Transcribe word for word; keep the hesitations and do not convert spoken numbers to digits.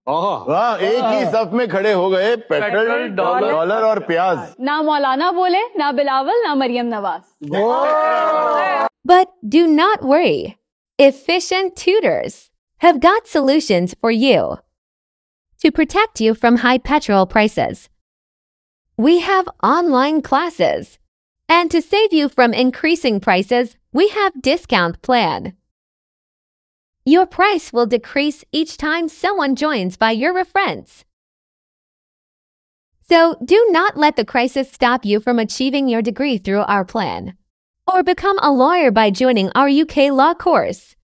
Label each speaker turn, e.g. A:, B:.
A: वाह, एक ही सफ में खड़े हो गए पेट्रोल, डॉलर और प्याज.
B: ना मौलाना बोले, ना बिलावल, ना Maryam Nawaz.
C: But do not worry. Efficient tutors have got solutions for you to protect you from high petrol prices. We have online classes, and to save you from increasing prices, we have discount plan. Your price will decrease each time someone joins by your reference. So do not let the crisis stop you from achieving your degree through our plan, or become a lawyer by joining our U K law course.